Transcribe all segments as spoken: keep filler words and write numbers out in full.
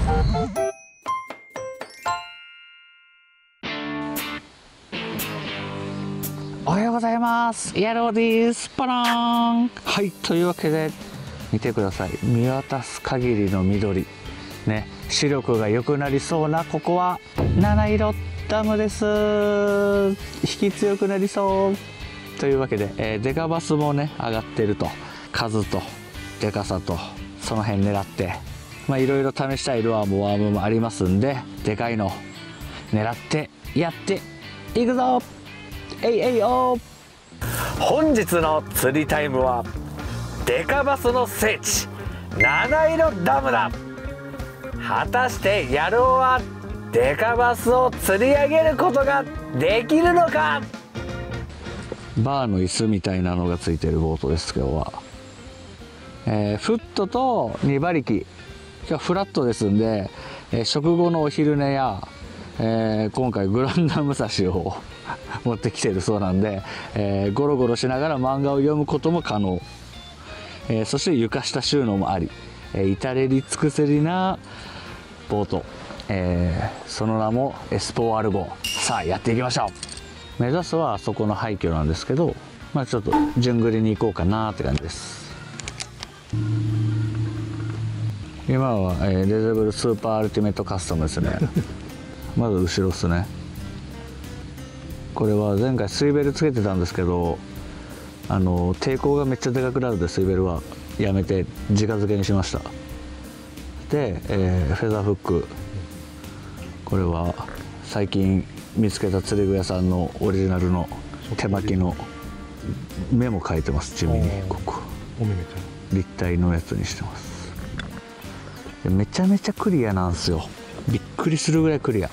おはようございます。イエローです。パラーン。はい、というわけで見てください。見渡す限りの緑ね、視力が良くなりそうな、ここは七色ダムです。引き強くなりそうというわけで、えー、デカバスもね上がってると、数とデカさとその辺狙ってまあいろいろ試したいルアーもワームもありますんで、でかいの狙ってやっていくぞ。えいえいおー。本日の釣りタイムはデカバスの聖地七色ダムだ。果たしてヤロウはデカバスを釣り上げることができるのか。バーの椅子みたいなのがついてるボートです。今日は、えー、フットとに馬力。今日はフラットですんで、えー、食後のお昼寝や、えー、今回グランダムサシを持ってきてるそうなんで、えー、ゴロゴロしながら漫画を読むことも可能、えー、そして床下収納もあり、えー、至れり尽くせりなボート、えー、その名もエスポーアルゴ。さあやっていきましょう。目指すはあそこの廃墟なんですけど、まあ、ちょっと順繰りに行こうかなって感じです。今は、えー、レゼブルスーパーアルティメットカスタムですね。まず後ろですね。これは前回水ベルつけてたんですけど、あの抵抗がめっちゃでかくなるんで水ベルはやめて直付けにしました。で、えー、フェザーフック、これは最近見つけた釣り具屋さんのオリジナルの手巻きの目も描いてます。地味にここ立体のやつにしてます。めちゃめちゃクリアなんですよ。びっくりするぐらいクリア。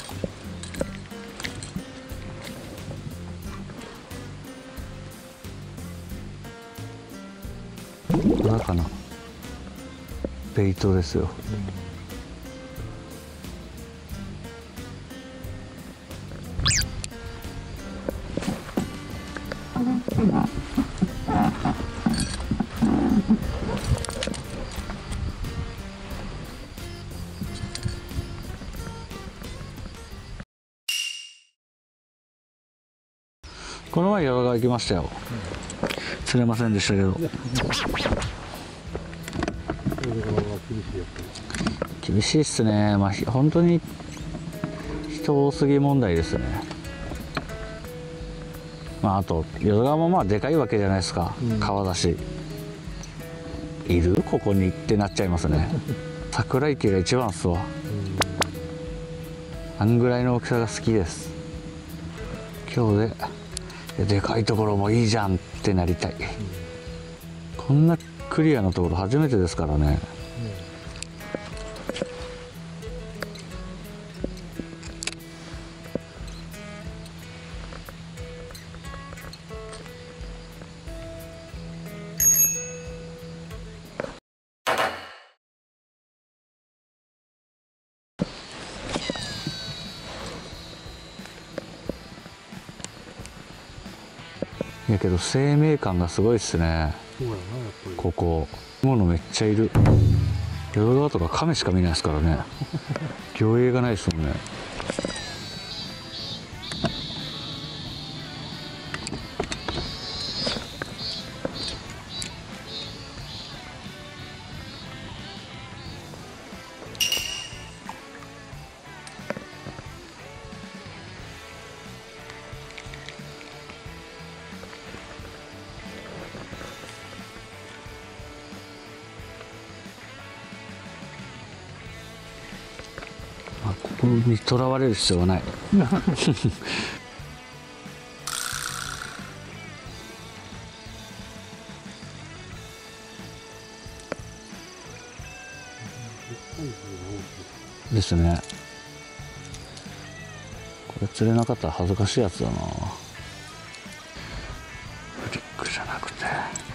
どうかな、ベイトですよ。この前ヤガが行きましたよ、うん、釣れませんでしたけど。厳しいっすね。まあ本当に人多すぎ問題ですね。まああと淀川もまあでかいわけじゃないですか、うん、川だし。いるここにってなっちゃいますね。桜池が一番っすわ、うん、あんぐらいの大きさが好きです。今日ででかいところもいいじゃんってなりたい、うん、こんなクリアなところ初めてですからね、やけど生命感がすごいっすね。ここものめっちゃいる。淀川とか亀しか見ないですからね。魚影がないですもんね。ここにとらわれる必要はない。ですね。これ釣れなかったら恥ずかしいやつだな。フリックじゃなくて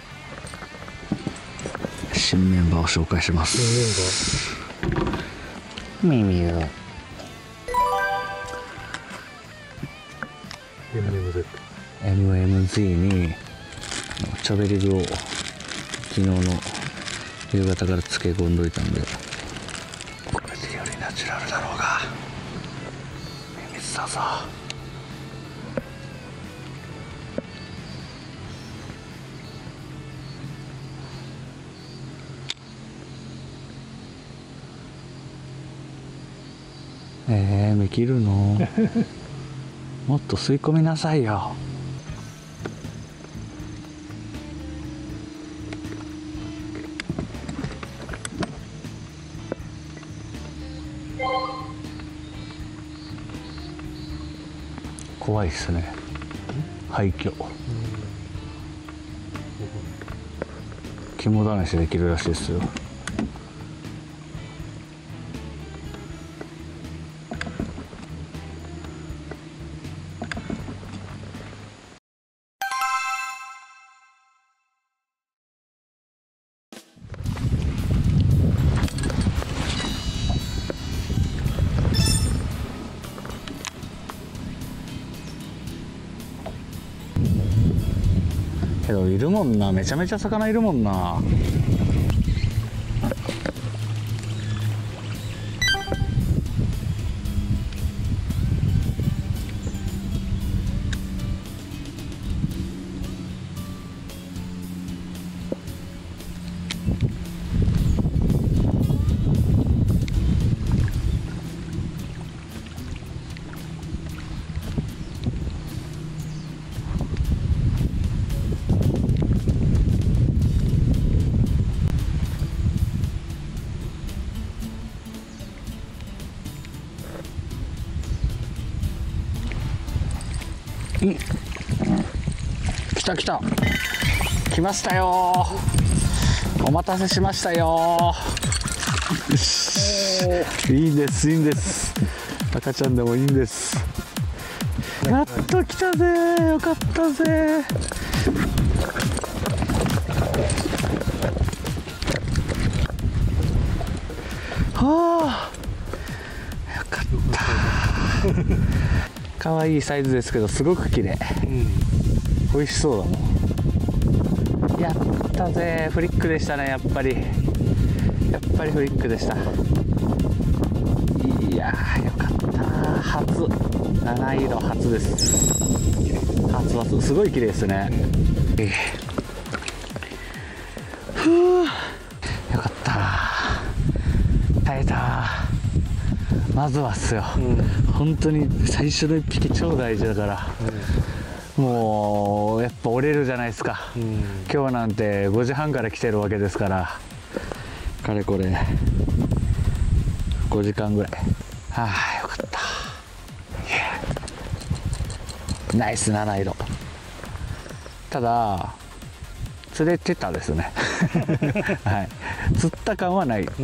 新メンバーを紹介します。ミミュー エムエムゼット エムエムゼット にチャベリグを昨日の夕方から漬け込んどいたんで、これで夜になっナチュラルだろうが水だぞ。えー、目切るのもっと吸い込みなさいよ。怖いっすね、廃墟。肝試しできるらしいですよ。けどいるもんな、めちゃめちゃ魚いるもんな。来た来た来ましたよ。お待たせしましたよ。いいんですいいんです、赤ちゃんでもいいんです。やっと来たぜ、よかったぜ。はあ、よかったかわいいサイズですけどすごく綺麗、うん、美味しそうだもん。やったぜ、フリックでしたね。やっぱりやっぱりフリックでした。いやーよかった、初七色初です。初初すごい綺麗ですね。ふう、よかった、耐えた。まずはっすよ、うん、本当に最初のいっぴき超大事だから、うん、もうやっぱ折れるじゃないですか、うん、今日なんてごじはんから来てるわけですから、かれこれごじかんぐらい。はあよかった、ナイス七色。ただ釣れてたですねはい、釣った感はない、うん、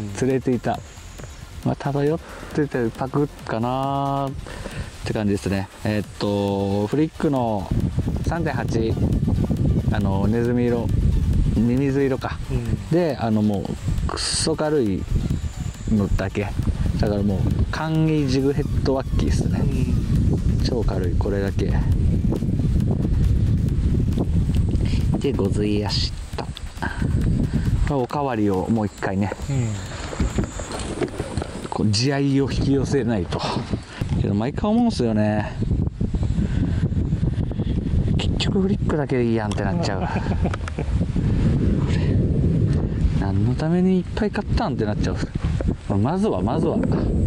釣れていた。まあ、漂っててパクッかなって感じですね。えー、っとフリックの さんてんはち あのネズミ色、ミミズ色か、うん、であのもうくっそ軽いのだけだから、もう簡易ジグヘッドワッキーですね、うん、超軽いこれだけでごずいやした。おかわりをもう一回ね、うん、こう地合いを引き寄せないと。けど毎回思うんすよね、結局フリックだけでいいやんってなっちゃうこれ何のためにいっぱい買ったんってなっちゃう。まずはまずは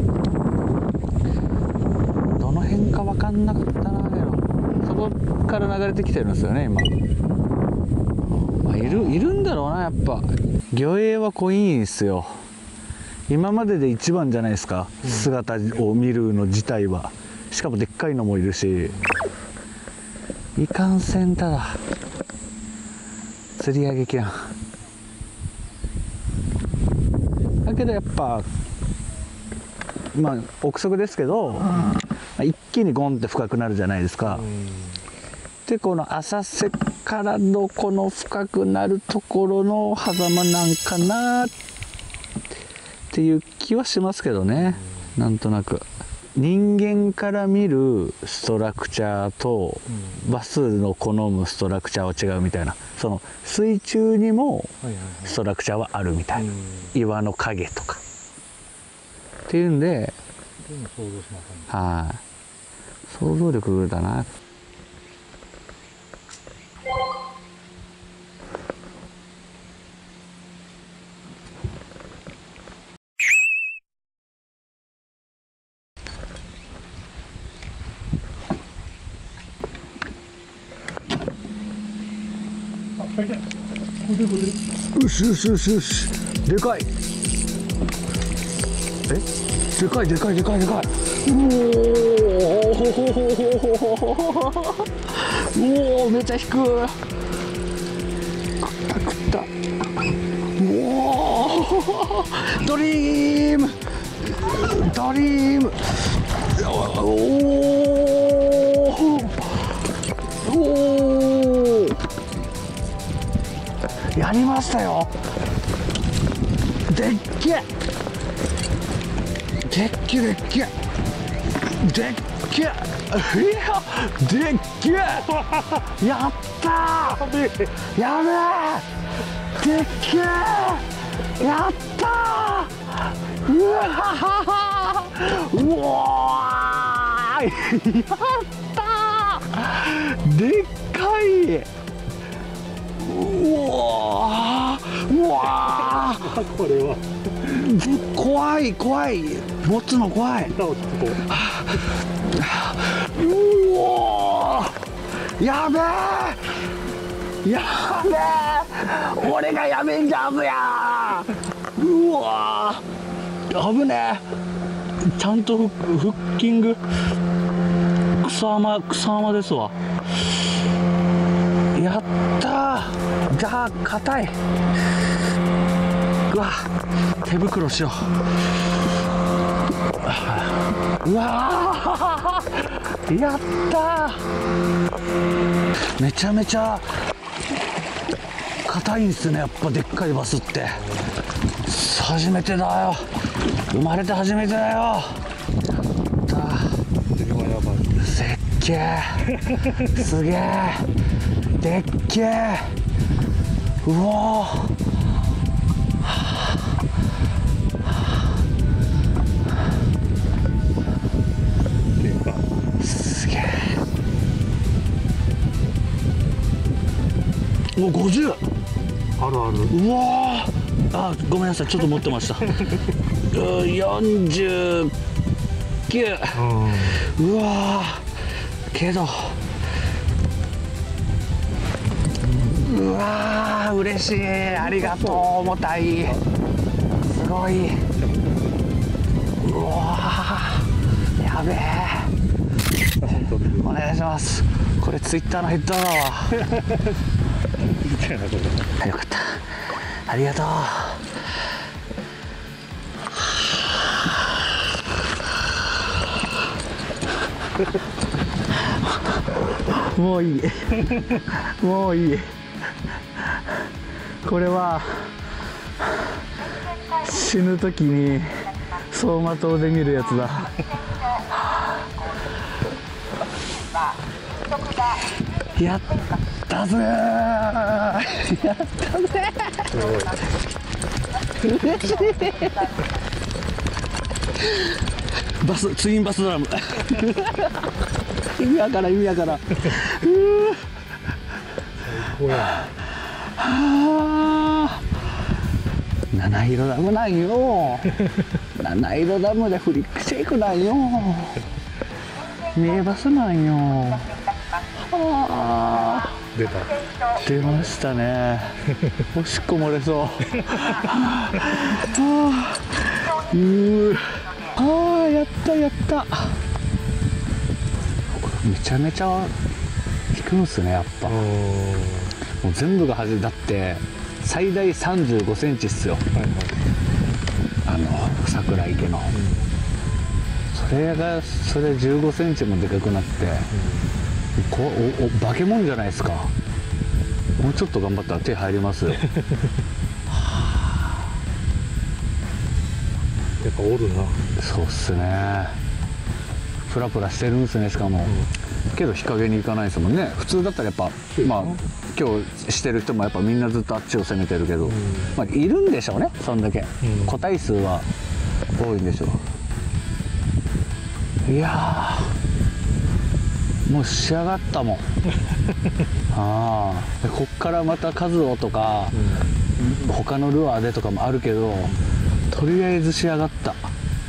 どの辺か分かんなかったな。けどそこから流れてきてるんですよね今。まあ、いるいるんだろうな、やっぱ魚影は濃いんですよ。今までで一番じゃないですか、うん、姿を見るの自体は。しかもでっかいのもいるし、いかんせんただ釣り上げきらん。だけどやっぱまあ憶測ですけど、うん、一気にゴンって深くなるじゃないですか、うん、でこの浅瀬からのこの深くなるところの狭間なんかなっていう気はしますけどね、うん、なんとなく人間から見るストラクチャーと、うん、バスの好むストラクチャーは違うみたいな、その水中にもストラクチャーはあるみたいな、岩の影とかっていうんで、 想像しません。 はい、想像力だな。よしよしよしよし、でかい。え、でかいでかいでかいでかい。うおー、おお、めっちゃ引く。食った食った。うおー、ドリームドリーム。おおおお、やりましたよ。でっけえでっけえでっけえでっけえ、いやでっけえ、やったー、やべえ、でっけえ、やったー、うわー、うわー、やったー、でっかい、うわー、うわー、 これは怖い怖い、持つの怖い。うおー、やべえやべえ、俺がやべえんじゃんや。うわー、危ねえ、ちゃんとフフッキング、草浜草浜ですわ。やったー、じゃあ硬い。うわ、手袋しよう。うわー、やったー、めちゃめちゃ硬いんすね、やっぱでっかいバスって。初めてだよ、生まれて初めてだよ。やったー、せっけー、すげえ、でっけえ、うおー、もうごじゅうあるある。 うわー、あ、ごめんなさい、ちょっと持ってましたよんじゅうきゅう、うん、うわー、けどうわー、嬉しい、ありがとう、重たい、すごい、うわー、やべえ、お願いします。これツイッターのヘッダーだわよかった、ありがとうもういいもういい、これは死ぬ時に走馬灯で見るやつだやったぜーやったぜー嬉しいバス、ツインバスドラム意味わからん、意味わからん最高や。 は七色ダムなんよ七色ダムでフリックシェイクなんよ、名バスなんよ。はあ、 出た、 出ましたねおしっこ漏れそうはあ、うー、あー、やったやった、めちゃめちゃ引くんすね、やっぱ。もう全部が外れ、だって最大さんじゅうごセンチっすよ、はいはい、あの桜池の、うん、それがそれじゅうごセンチもでかくなって、うん、こおお化け物じゃないですか。もうちょっと頑張ったら手入りますよやっぱおるな。 そうっすね、プラプラしてるんですね、しかも、うん、けど日陰に行かないですもんね。普通だったらやっぱ、まあ今日してる人もやっぱみんなずっとあっちを攻めてるけど、うん、まあいるんでしょうね、そんだけ、うん、個体数は多いんでしょう。 いやーもう仕上がったもんああこっからまたカズオとか、うん、他のルアーでとかもあるけど、とりあえず仕上がった、は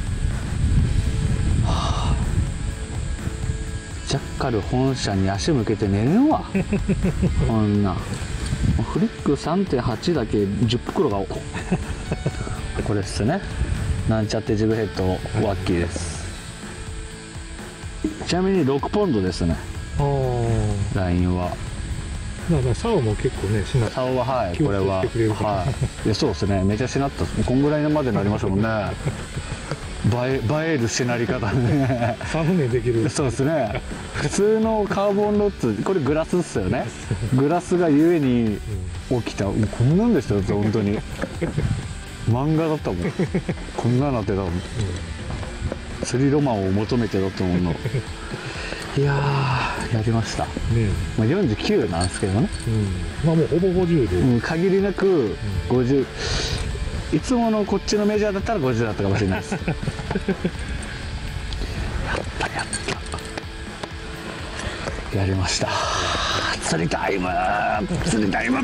あ、ジャッカル本社に足向けて寝れんわこんなフリック さんてんはち だけじゅっ袋がこれっすね、なんちゃってジグヘッドワッキーです。ちなみにろくポンドですね、ラインは。 だから竿も結構ねしなっ竿ははいこれははいいやそうですね、めちゃしなったこんぐらいまでになりましたもんね映え映えるしなり方ねサムネできる。 そうですね、普通のカーボンロッツこれグラスっすよねグラスがゆえに起きた、もうこんなんでしたよ本当に漫画だったもんこんななってたもん、うん、釣りロマンを求めてだったもんのいやーやりました、ね、まあよんじゅうきゅうなんですけどね、 うん、まあもうほぼごじゅうで、 うん、限りなくごじゅう、いつものこっちのメジャーだったらごじゅうだったかもしれないですやったやったやりました、釣りタイム釣りタイム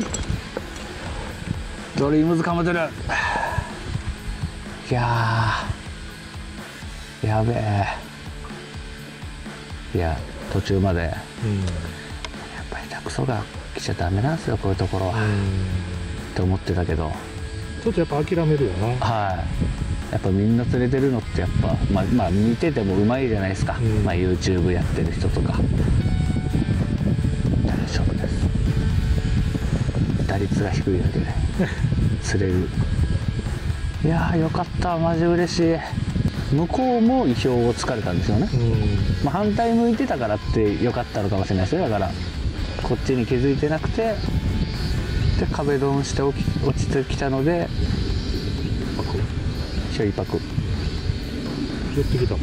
ドリームズかまてる、いやーやべえ、いや途中まで、うん、やっぱりクソが来ちゃダメなんですよこういうところは、って思ってたけどちょっとやっぱ諦めるよな。 はい、やっぱみんな釣れてるのってやっぱまあ、まあ、見ててもうまいじゃないですか、うん、まあ YouTube やってる人とか大丈夫です、打率が低いだけで釣れるいやーよかった、マジ嬉しい。向こうも意表をつかれたんですよね、まあ、反対向いてたからってよかったのかもしれないですよ。だからこっちに気づいてなくてで壁ドンして落ちてきたのでちょいパク寄ってきた。あ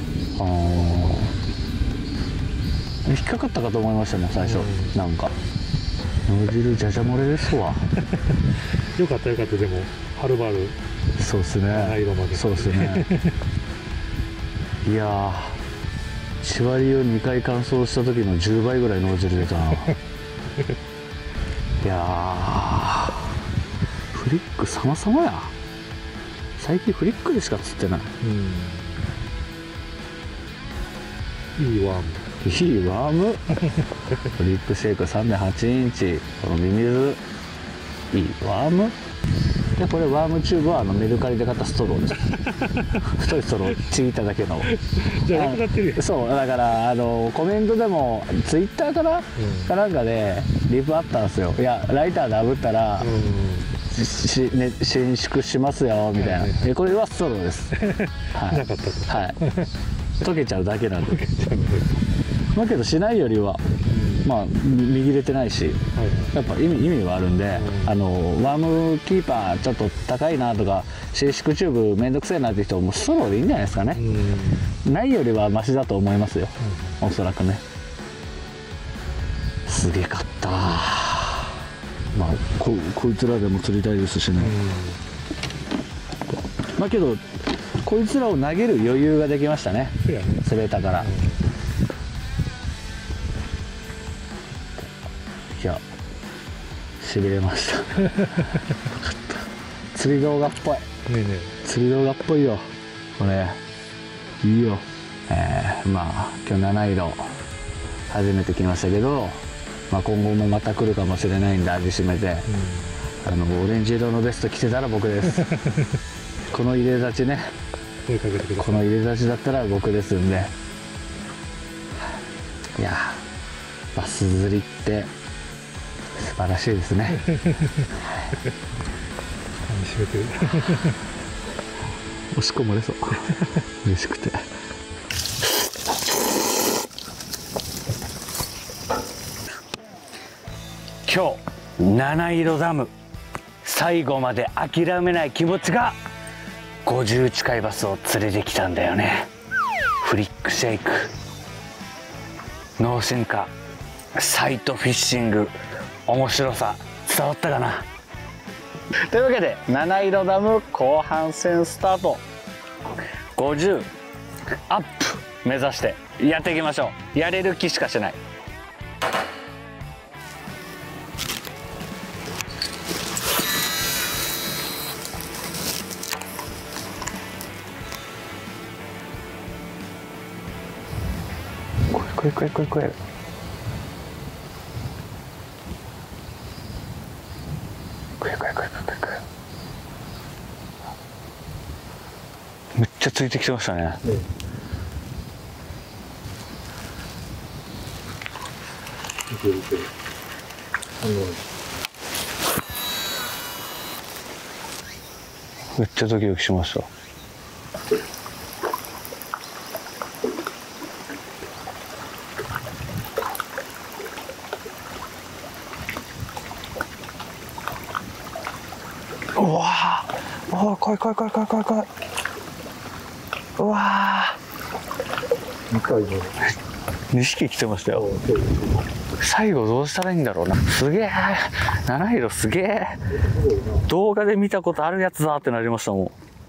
引っかかったかと思いましたもん最初、なんか脳汁じゃじゃ漏れですわよかったよかった。でもはるばるそうっすね、 七色までそうっすねいやー血割りをにかい乾燥した時のじゅうばいぐらい脳汁出たないやーフリック様々や、最近フリックでしか釣ってない、 うん、いいワームいいワームフリックシェイク さんてんはち インチ、このミミズいいワームで、これワームチューブはあのメルカリで買ったストローです太いストローちぎっただけのじゃあなくなってるよ。 そうだからあのコメントでもツイッターかな、うん、かなんかでリプあったんですよ。いやライターで炙ったら、うん、しね、伸縮しますよみたいな、はいはいはい、これはストローです、はい、 なかったと、 はい、溶けちゃうだけなんでだけどしないよりはまあ見切れてないし、はい、やっぱ意味意味はあるんで、うん、あのワームキーパーちょっと高いなとか伸縮チューブめんどくせえなって人もストローでいいんじゃないですかね、うん、ないよりはマシだと思いますよ、うん、おそらくね。すげえかったまあ こ, こいつらでも釣りたいですしね、うん、まあけどこいつらを投げる余裕ができましたね、ね釣れたから、うん、いやしびれましたよかった釣り動画っぽい、ねえねえ、釣り動画っぽいよこれいいよ。えー、まあ今日七色初めて来ましたけど、まあ、今後もまた来るかもしれないんで味しめて、うん、あのオレンジ色のベスト着てたら僕ですこの入れ立ちね、この入れ立ちだったら僕ですんで、いやバス釣りって素晴らしいですね噛みしめてるおしっこ漏れそう嬉しくて今日七色ダム最後まで諦めない気持ちがごじゅう近いバスを連れてきたんだよね。フリックシェイク脳進化サイトフィッシング面白さ伝わったかなというわけで七色ダム後半戦スタート。ごじゅうアップ目指してやっていきましょう。やれる気しかしない。これこれこれこれこれこれこれこれこれこれめっちゃついてきてましたね。 うんいけるいける。あのめっちゃドキドキしました。うわー、うわー、来い来い来い来い来い来い。うわ二回のー、にひき来てましたよ。 手を最後どうしたらいいんだろうな。すげえ、七色すげえ。動画で見たことあるやつだってなりましたもん。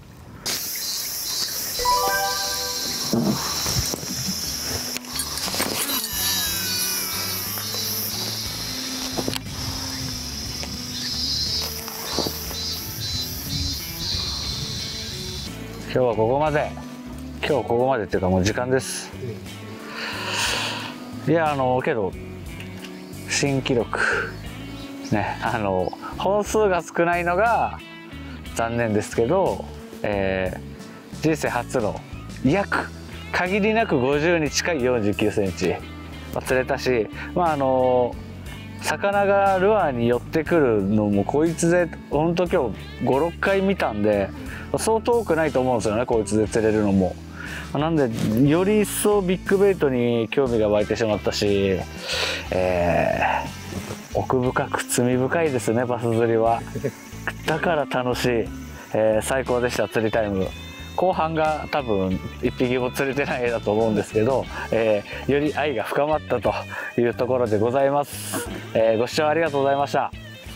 今日はここまで。今日ここまでっていうかもう時間です。いや、あのけど新記録ね、あの本数が少ないのが残念ですけど、えー、人生初の約限りなくごじゅうに近いよんじゅうきゅうセンチ、まあ、釣れたし、まああの魚がルアーに寄ってくるのもこいつでほんと今日ごろっかい見たんで、そう遠くないと思うんですよね、こいつで釣れるのも。なんでより一層ビッグベイトに興味が湧いてしまったし、えー、奥深く罪深いですね、バス釣りは。だから楽しい、えー、最高でした、釣りタイム。後半が多分いっぴきも釣れてないだと思うんですけど、えー、より愛が深まったというところでございます。えー、ご視聴ありがとうございました。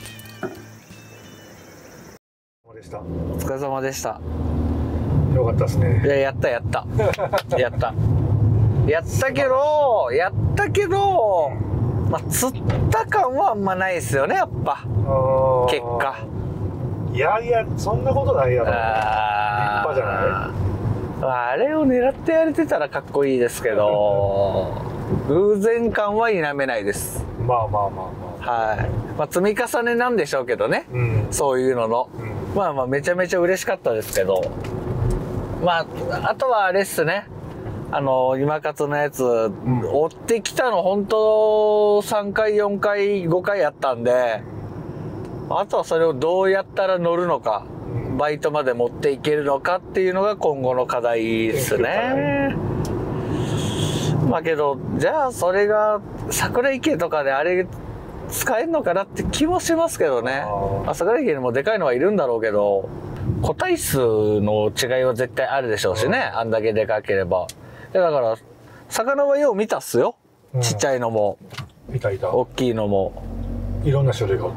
でした。 お疲れ様でした。 よかったですね。 いや、やったやったやったやったけどやったけどまあ釣った感はあんまないですよね、やっぱ結果。 いやいや、そんなことないやろ。立あ派じゃない。 あれを狙ってやれてたらかっこいいですけど偶然感は否めないです。 まあまあまあまあ、 はい、まあ、積み重ねなんでしょうけどね、 うん、 そういうのの、 うん、 まあまあめちゃめちゃ嬉しかったですけど、まああとはあれっすね、あの今勝のやつ、うん、追ってきたの本当さんかいよんかいごかいやったんで、あとはそれをどうやったら乗るのか、うん、バイトまで持っていけるのかっていうのが今後の課題ですね。まあけどじゃあそれが桜池とかであれ使えるのかなって気もしますけどね。あ、桜池にもでかいのはいるんだろうけど、個体数の違いは絶対あるでしょうしね、あんだけでかければ。だから魚はよう見たっすよ、うん、ちっちゃいのもいたいた、 大きいのもいろんな種類があった。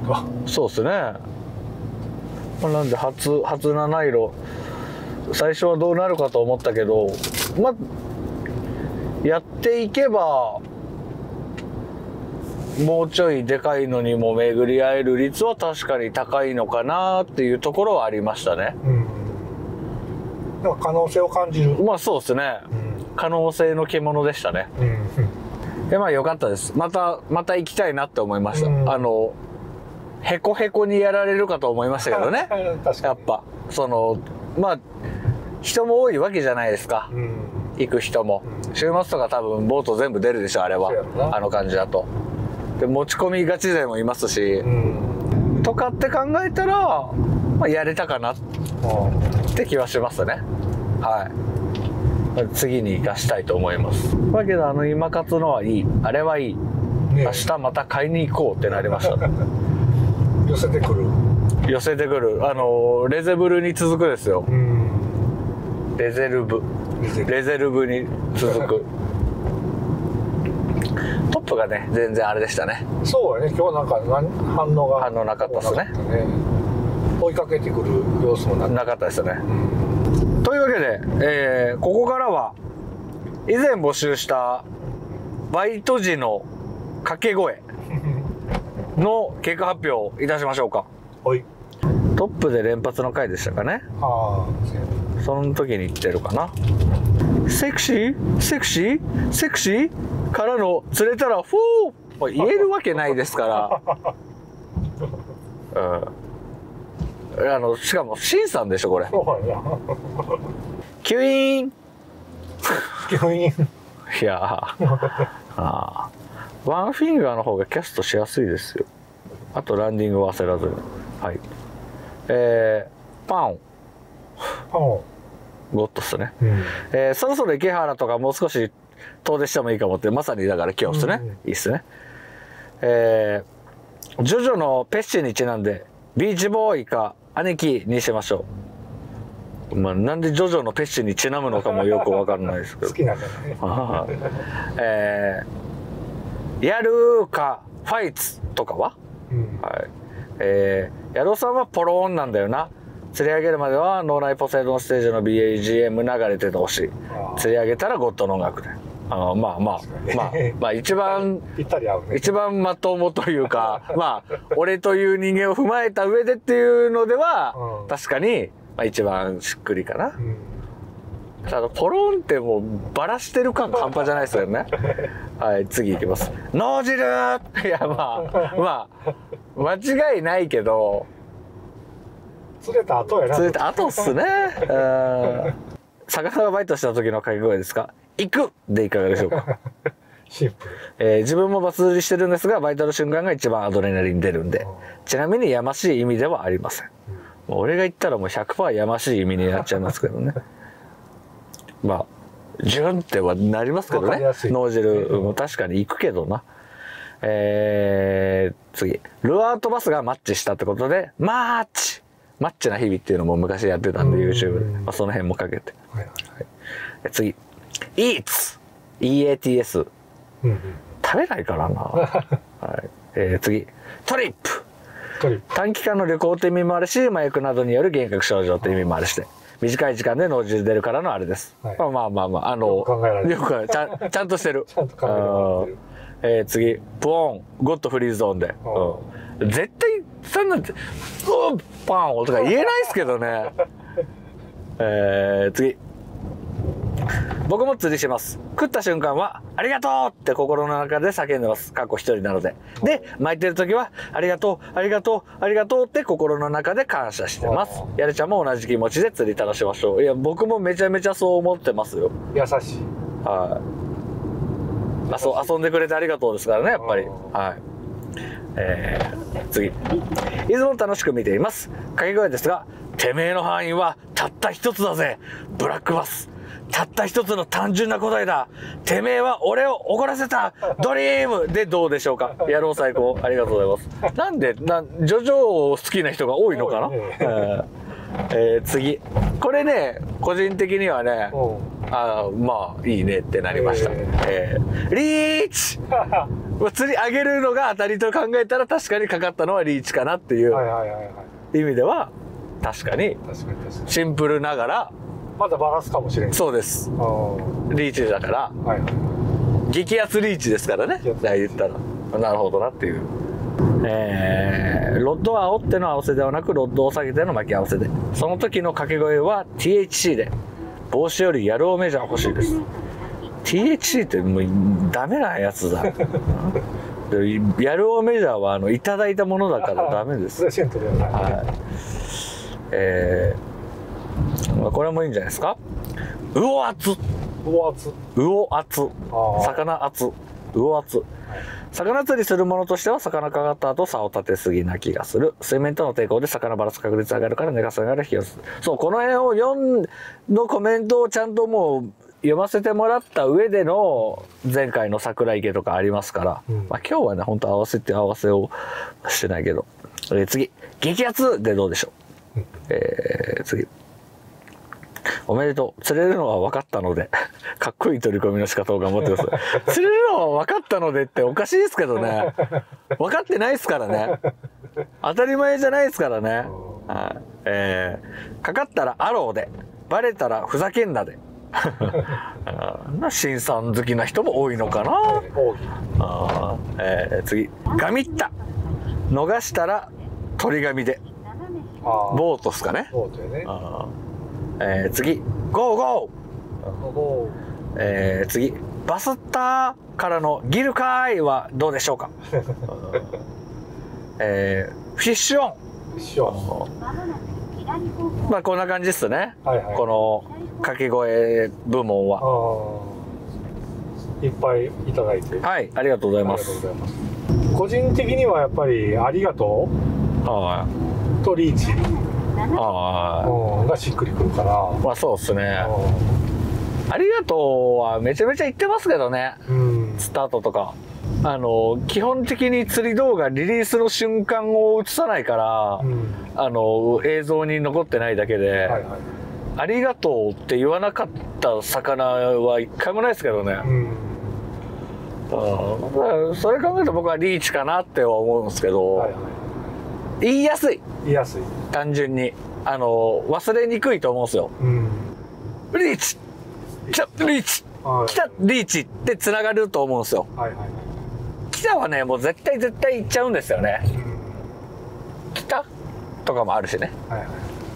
そうっすね。なんで初初七色最初はどうなるかと思ったけど、まあやっていけばもうちょいでかいのにも巡り合える率は確かに高いのかなっていうところはありましたね。うん、 だから可能性を感じる。 まあそうですね、うん、可能性の獣でしたね。うん、でまあ良かったです。またまた行きたいなって思いました。うん、あのへこへこにやられるかと思いましたけどねやっぱそのまあ人も多いわけじゃないですか、うん、行く人も、うん、週末とか多分ボート全部出るでしょあれは、あの感じだと。で持ち込みガチ勢もいますし、うん、とかって考えたら、まあ、やれたかなって気はしますね。はい、次に生かしたいと思います。だけどあの今勝のはいい、あれはいい、ね、明日また買いに行こうってなりました寄せてくる寄せてくる、あのレゼブルに続くですよ。うん、レゼルブレゼルブに続くトップがね全然あれでしたね。 そうやね、今日なんか反応が反応なかったですね。 追いかけてくる様子もなかったですね。うん、というわけで、えー、ここからは以前募集したバイト時の掛け声の結果発表いたしましょうか。 はい。 トップで連発の回でしたかね。 ああ、 その時に言ってるかな。セクシーセクシーセクシーからの釣れたらフォー言えるわけないですからうん、あのしかもシンさんでしょこれ。 そうやな。 キュイーンキュイーン。 いやーあーワンフィンガーの方がキャストしやすいですよ。あとランディング忘れずに。はい。えー、パンパン。 ゴッドっすね。 うん、 えー、そろそろ池原とかもう少し遠出してもいいかもって、まさにだから今日っすね。 うんうん、 いいっすね。えー、ジョジョのペッシにちなんでビーチボーイか兄貴にしましょう。まあ、なんでジョジョのペッシにちなむのかもよくわかんないですけど。 好きなんだね。 えー、やるかファイツとかは、うん、はい。えー、矢野さんはポローンなんだよな。釣り上げるまでは脳内ポセイドンステージの ビーエージーエム 流れててほしい。釣り上げたらゴッドの音楽で。あのまあまあまあまあ一番一番まともというかまあ俺という人間を踏まえた上でっていうのでは、うん、確かにまあ一番しっくりかな。うん、ただポロンってもうバラしてる感半端じゃないですよね。はい、次いきます。脳汁。いやまあまあ間違いないけど。 釣れた後やな。 釣れた後っすね。魚がバイトした時の掛け声ですか。行くでいかがでしょうか。 シンプル。 えー、自分もバツ釣りしてるんですが、バイトの瞬間が一番アドレナリン出るんで、ちなみにやましい意味ではありません。うん、俺が言ったらもう ひゃくパーセント やましい意味になっちゃいますけどね。まあジュンってはなりますけどね。脳汁も確かに行くけどな。えー、次ルアーとバスがマッチしたってことでマッチマッチな日々っていうのも昔やってたんで YouTube で、まあ、その辺もかけて、はいはいはい、次 Eatsイーエーティーエス、うんうん、食べないからな、はいえー、次トリップ短期間の旅行って意味もあるし麻薬などによる幻覚症状って意味もあるしで短い時間で脳汁出るからのあれです、はい、まあまあまあまああのよく考えられるよくちゃんちゃんとしてるちゃんと考えられる、えー、次ポーンゴッドフリーゾーンで、うん、絶対そんなうパンとか言えないですけどね。えー、次僕も釣りします。食った瞬間はありがとうって心の中で叫んでます。過去一人なので。で巻いてる時はありがとうありがとうありがとうって心の中で感謝してます。やるちゃんも同じ気持ちで釣り楽しましょう。いや僕もめちゃめちゃそう思ってますよ。 優しい。 はい、まあ、そう遊んでくれてありがとうですからねやっぱり。はい。えー、次いつも楽しく見ています。掛け声ですがてめえの範囲はたった一つだぜブラックバス。たった一つの単純な答えだ。てめえは俺を怒らせたドリームでどうでしょうか。やろう最高。ありがとうございます。なんでなジョジョを好きな人が多いのかな。ねえーえー、次これね個人的にはねあまあいいねってなりました。えー、リーチ釣り上げるのが当たりと考えたら確かにかかったのはリーチかなっていう意味では確かにシンプルながらまだバランスかもしれない。 そうです。リーチだから、はいはい、激アツリーチですからね言ったらなるほどなっていう。えー、ロッドを煽っての合わせではなくロッドを下げての巻き合わせでその時の掛け声は ティーエイチシー で帽子よりやるおメジャー欲しいです。 ティーエイチシー ってもうダメなやつだ。やるおメジャーはあのいただいたものだからダメです。プレゼントではない、はい、えー、これもいいんじゃないですか。うおあつうおあつうおあつ魚あつうおあつ。魚釣りするものとしては魚かかった後竿を立てすぎな気がする。水面との抵抗で魚バラす確率上がるから寝かせながら引き寄せる。そうこの辺を読んのコメントをちゃんともう読ませてもらった上での前回の桜池とかありますから、うん、まあ今日はね本当合わせて合わせをしてないけど、えー、次激アツでどうでしょう。うん、えー、次おめでとう釣れるのは分かったのでかっこいい取り込みの仕方を頑張ってください。釣れるのは分かったのでっておかしいですけどね分かってないですからね当たり前じゃないですからね。はい、えー、かかったらアローでバレたらふざけんなで新さん好きな人も多いのかな。 奥義。 あ、えー、次ガミッタ逃したら鳥紙であボートっすかね。 ボートやね。 あ、えー、次ゴーゴおー、えー、次バスターからのギルカーイはどうでしょうか。えー、フィッシュオン一緒。 まあこんな感じですね、 はいはい。 この掛け声部門は。 あいっぱいいただいて。 はい、ありがとうございありがとうます。 ございます。個人的にはやっぱりありがとはうとリーチい、はうんがしっくりくるかな。 い、まあそうですね。ありがとうはめちゃめちゃ言ってますけどね、 うん。 スタートとか。あの基本的に釣り動画リリースの瞬間を映さないから、 うんあの映像に残ってないだけで、 はいはい。 ありがとうって言わなかった魚は一回もないですけどね。 うん。 うん、それ考えると僕はリーチかなっては思うんですけど、 はいは言いやすい、 い。言いやすい。 単純にあの忘れにくいと思うんですよ。 うん。 リーチ来たリーチはい来たリーチってつながると思うんですよ。 はいはいはい。 来たはねもう絶対絶対行っちゃうんですよね。 うん。 来たとかもあるしね。 はいはい。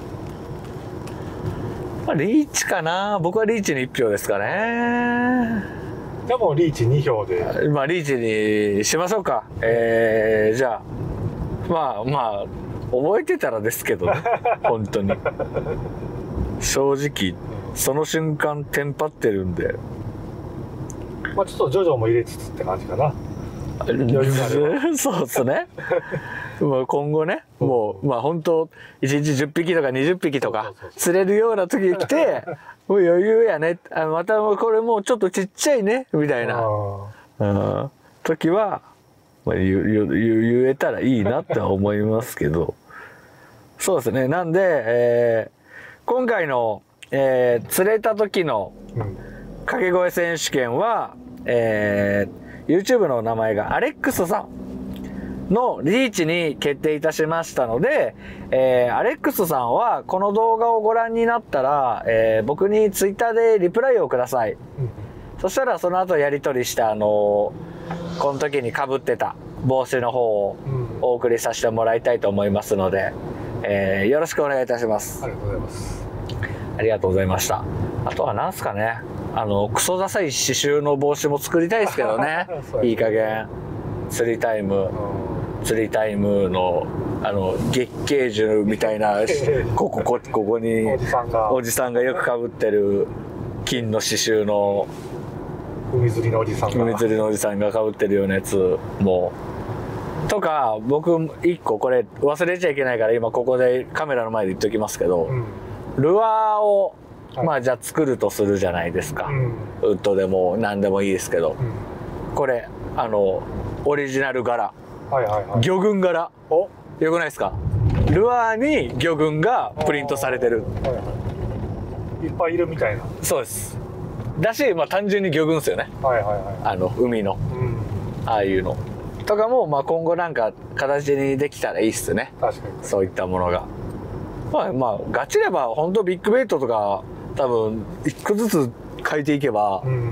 まあ、リーチかな。僕はリーチにいち票ですかね。 でもリーチに票で。 まあリーチにしましょうか。えー、じゃあまあまあ覚えてたらですけどね本当に正直その瞬間テンパってるんで、 まあちょっとジョジョも入れつつって感じかな。余裕があればそうですね。もう今後ね、もうまあ本当いちにちじゅっぴきとかにじゅっぴきとかそうそうそう釣れるような時に来てもう余裕やね、あまたこれもうちょっとちっちゃいねみたいな、うん、時は、まあ、言, 言, 言えたらいいなって思いますけどそうですね。なんで、えー、今回の、えー、釣れた時のうん掛け声選手権は、えー、YouTube の名前がアレックスさんのリーチに決定いたしましたので、えー、アレックスさんはこの動画をご覧になったら、えー、僕に Twitter でリプライをください。 うんそしたらその後やり取りしたあのー、この時に被ってた帽子の方をお送りさせてもらいたいと思いますので、えー、よろしくお願いいたします。 ありがとうございます。 ありがとうございました。あとは何すかね、あのクソダサい刺繍の帽子も作りたいですけどねそうやねいい加減釣りタイム釣りタイムのあの月桂樹みたいなこここここにおじさんがおじさんがよくかぶってる金の刺繍の海釣りのおじさんが海釣りのおじさんがかぶってるようなやつもとか、僕一個これ忘れちゃいけないから今ここでカメラの前で言っておきますけど、 うんルアーをはいまあじゃあ作るとするじゃないですか、 うんウッドでも何でもいいですけど、 うんこれあのオリジナル柄はいはいはい。 魚群柄およくないですか。ルアーに魚群がプリントされてる。 はいはい。いっぱいいるみたいな。 そうですだし、まあ単純に魚群ですよね、 はいはいはあの海のい。うん。 ああいうのとかも、まあ、今後なんか形にできたらいいっすね、 確かに。 そういったものが。まあまあガチれば本当ビッグベイトとか多分一個ずつ変えていけばうん。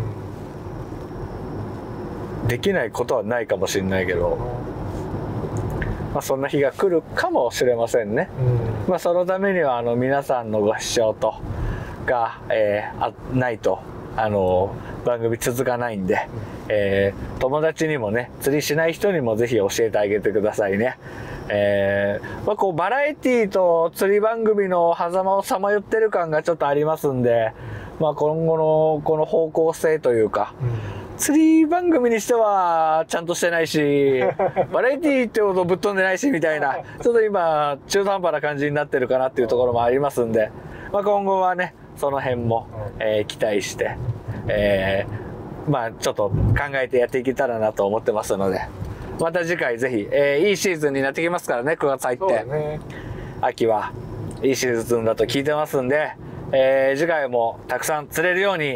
できないことはないかもしれないけど、まあ、そんな日が来るかもしれませんね。 うん。 まあ、そのためにはあの皆さんのご視聴とが、えー、あないとあの番組続かないんで、えー、友達にもね釣りしない人にもぜひ教えてあげてくださいね。えーまあ、こうバラエティと釣り番組の狭間をさまよってる感がちょっとありますんで、まあ、今後のこの方向性というか、釣り番組にしてはちゃんとしてないしバラエティってほどぶっ飛んでないしみたいなちょっと今中途半端な感じになってるかなっていうところもありますんで、まあ、今後はねその辺も、えー期待して、えーまあちょっと考えてやっていけたらなと思ってますので、また次回ぜひ、えーいいシーズンになってきますからね。くがつ入っそうだて、 ね。 秋はいいシーズンだと聞いてますんで、えー次回もたくさん釣れるように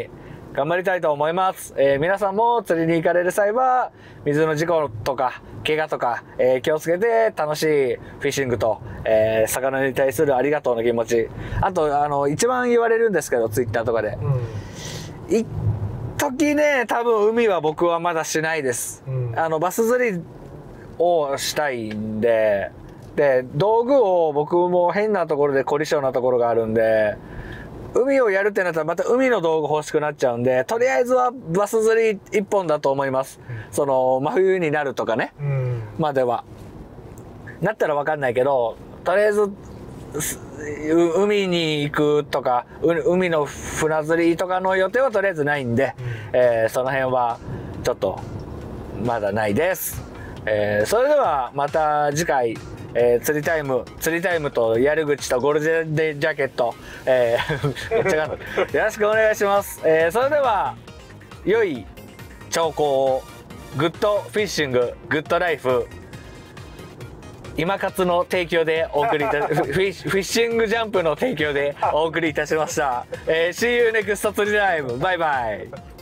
頑張りたいと思います。えー、皆さんも釣りに行かれる際は水の事故とか怪我とか、えー、気をつけて楽しいフィッシングと、えー、魚に対するありがとうの気持ち、あとあの一番言われるんですけどツイッターとかで、うん、一時ね多分海は僕はまだしないです、うん、あのバス釣りをしたいんで、で道具を僕も変なところで凝り性なところがあるんで、海をやるってなったらまた海の道具欲しくなっちゃうんで、とりあえずはバス釣り一本だと思います、うん、その真冬になるとかね、うん、まではなったら分かんないけど、とりあえず海に行くとか海の船釣りとかの予定はとりあえずないんで、うん、えー、その辺はちょっとまだないです、えー、それではまた次回、えー、釣りタイム釣りタイムとやる口とゴールデンジャケット、えー、違うよろしくお願いします、えー、それでは良い兆候を、グッドフィッシンググッドライフ今勝の提供でお送りいたフィッシュ、フィッシングジャンプの提供でお送りいたしました、えー、See you next 釣りタイム、バイバイ。